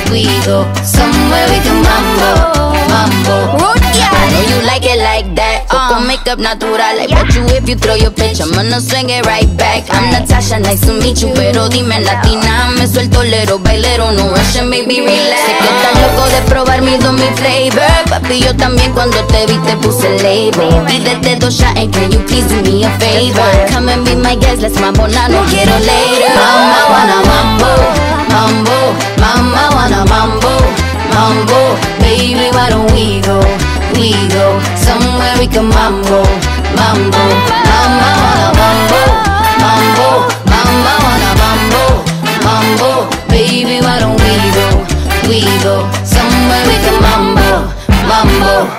we go somewhere we can mambo, mambo. I know you like it like that. Con makeup natural, I bet you if you throw your pitch, I'm gonna swing it right back. I'm Natasha, nice to meet you, pero dime latina. Me suelto lero, bailero, no rushing, baby, relax. Sé que estás loco de probar mi flavor, papi, yo también cuando te vi te puse label. Pídete 2 shots and can you please do me a favor? Come and be my guest, let's mambo now, no quiero later. Mama wanna mambo, mambo, mama wanna mambo, mambo. Baby, why don't we go somewhere we can mambo, mambo. Mama wanna mambo, mambo, mama wanna mambo, mambo. Baby, why don't we go somewhere we can mambo, mambo.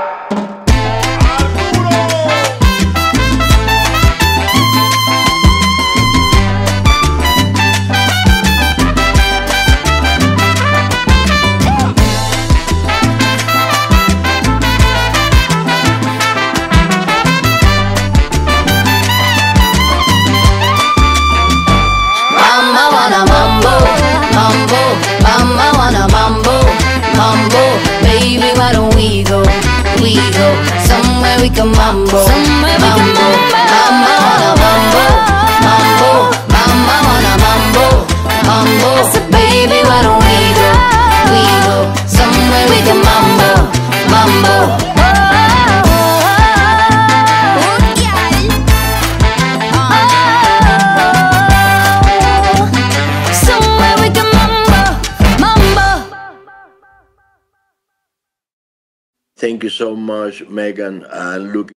Mama wanna mambo, mambo. Baby, why don't we go somewhere we can mambo, mambo. Mama wanna mambo, mambo, mama wanna mambo, mambo. Baby, why don't we go somewhere we can mambo, mambo. Thank you so much, Megan, and look